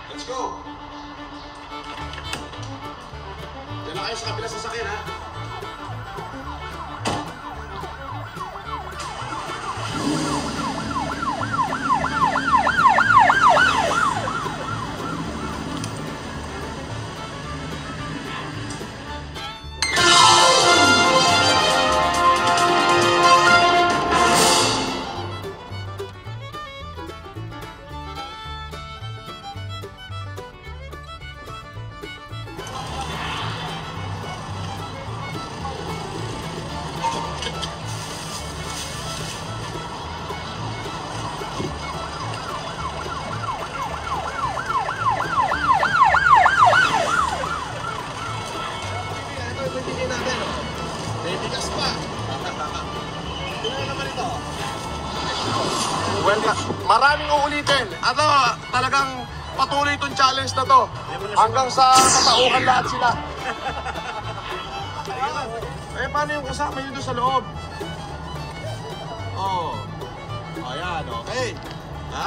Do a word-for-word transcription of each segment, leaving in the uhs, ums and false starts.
Let's go! Diyan na kayo sa kabila sasakyan, ha? Well, maraming uulitin. Ano, talagang patuloy itong challenge na to. Hanggang sa matauhan lahat sila. Eh, paano yung kasama nyo doon sa loob? Oh. Ayan, okay. Ha?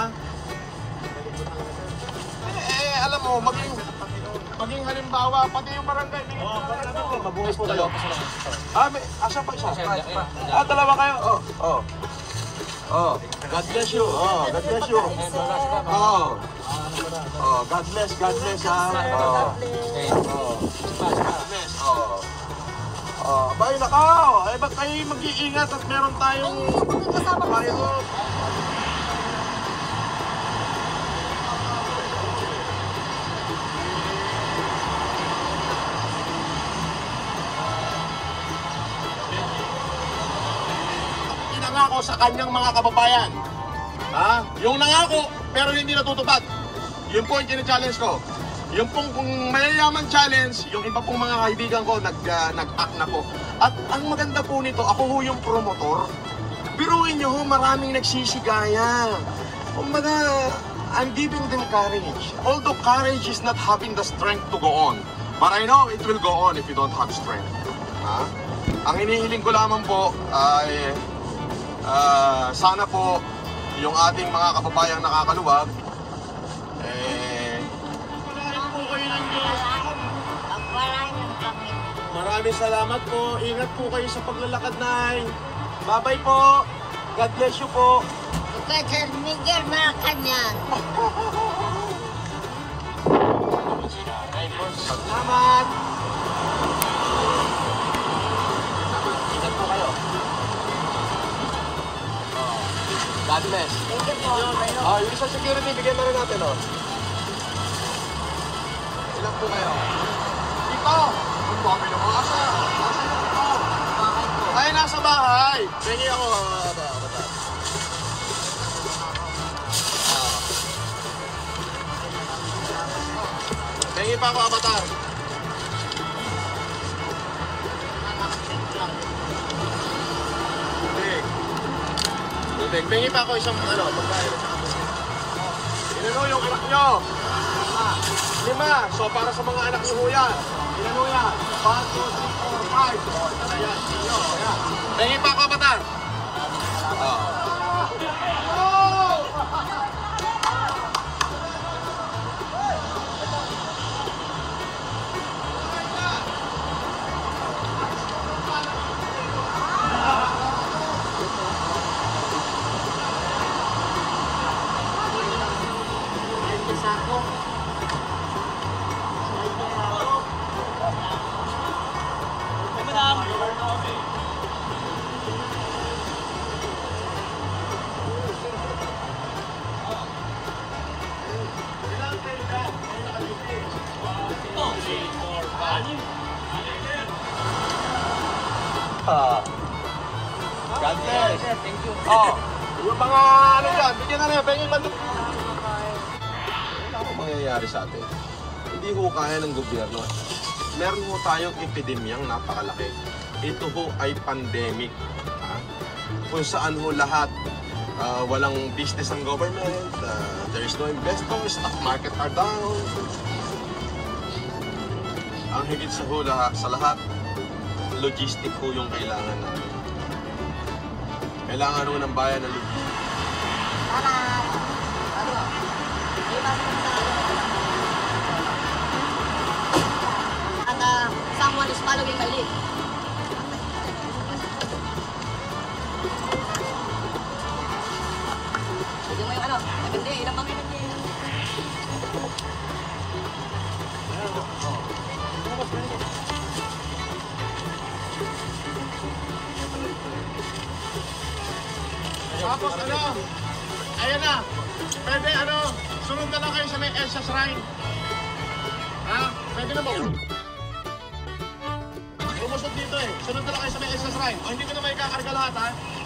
Eh, eh, alam mo, maging, maging halimbawa, pati yung barangay. Oh, mabuhay po tayo. Ah, may, asa pa isa? Ah, dalawa kayo? Oh, oh. Oh, God bless you. Oh, God bless you. Oh. Oh, God bless, God bless, ha. Oh. Oh. God bless. Oh. Oh, bay nakaw. Eh, ba't kayo mag-iingat at meron tayong virus? Nangako sa kanyang mga kababayan. Ha? Yung nangako, pero hindi natutupad. Yun po yung kina-challenge ko. Yung pong kung mayayaman challenge, yung iba pong mga kaibigan ko nag, uh, nag-act na po. At ang maganda po nito, ako ho yung promotor. Biruin nyo ho, maraming nagsisigaya. Kumbaga, I'm giving them courage. Although courage is not having the strength to go on. But I know it will go on if you don't have strength. Ha? Ang hinihiling ko lamang po ay Uh, sana po yung ating mga kababayang nakakaluwag eh pagpalain po kayo ng Diyos. Pagpalain ng kami. Maraming salamat po. Ingat po kayo sa paglalakad, Nay. Bye-bye po. God bless you po. Kay Sir Miguel mga kanyang. Salamat. Ingat po kayo. God bless. Thank you po. Oh, yung isang security, bigyan na rin natin, oh. Ilan po kayo? Dito! Ang dami ng mga asa. Asa yung dito? Ay, nasa bahay. Pengi ako. Bata, bata. Pengi pa ako, avatar. Pengi pa ako isang ano, pagkain. Ilan ho yung anak nyo? Lima. So para sa mga anak nyo ho yan. Ilan ho yan? one, two, three, four, five. Ayan. Ayan. Pengi pa ako, avatar. Oh. Ah. God bless. Thank you. Oh, yung mga ano dyan, bigyan na rin, pengin man. Ano mangyayari sa atin? Hindi ho kaya ng gobyerno. Meron ho tayong epidemyang napakalaki. Ito ho ay pandemic. Ha? Kung saan ho lahat, uh, walang business ang government, uh, there is no investors, stock market are down. Ang higit sa ho lahat, sa lahat, logistic po yung kailangan namin. Kailangan naman ng bayan ng logistic. Para, ano, iba sa Hindi mo yung ano. Hindi, ilang mga ilang niya. Tapos ano, ayan na, pwede ano, sunod na lang kayo sa may Elsa Shrine. Ha? Pwede na ba? Lumusot dito eh, sunod na lang kayo sa may Elsa Shrine. O hindi ko na may kakarga lahat ha.